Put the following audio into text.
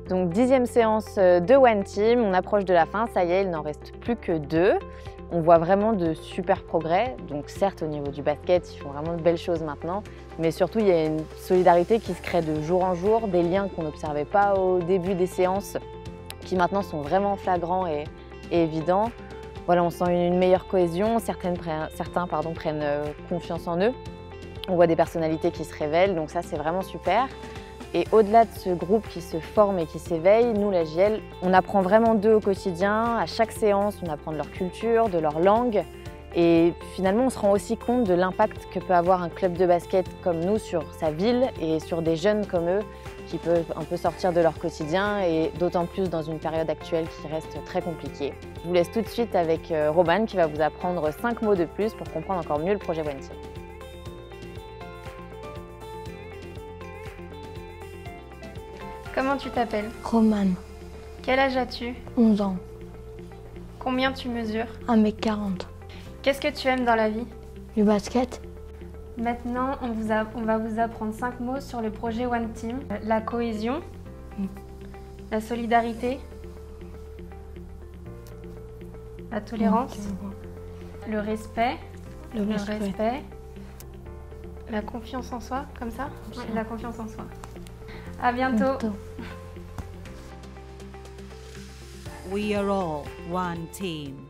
Donc 10e séance de One Team, on approche de la fin, ça y est, il n'en reste plus que 2. On voit vraiment de super progrès, donc certes au niveau du basket, ils font vraiment de belles choses maintenant, mais surtout il y a une solidarité qui se crée de jour en jour, des liens qu'on n'observait pas au début des séances, qui maintenant sont vraiment flagrants et évidents. Voilà, on sent une meilleure cohésion, certains prennent confiance en eux, on voit des personnalités qui se révèlent, donc ça c'est vraiment super. Et au-delà de ce groupe qui se forme et qui s'éveille, nous, la JL, on apprend vraiment d'eux au quotidien. À chaque séance, on apprend de leur culture, de leur langue. Et finalement, on se rend aussi compte de l'impact que peut avoir un club de basket comme nous sur sa ville et sur des jeunes comme eux qui peuvent un peu sortir de leur quotidien et d'autant plus dans une période actuelle qui reste très compliquée. Je vous laisse tout de suite avec Roman qui va vous apprendre 5 mots de plus pour comprendre encore mieux le projet One Team. Comment tu t'appelles? Roman, Quel âge as-tu? 11 ans, Combien tu mesures? 1m40. Qu'est-ce que tu aimes dans la vie? Le basket, Maintenant, on va vous apprendre 5 mots sur le projet One Team. La cohésion, la solidarité, la tolérance, le respect, la confiance en soi, comme ça? Ouais, la confiance en soi. À bientôt. We are all one team.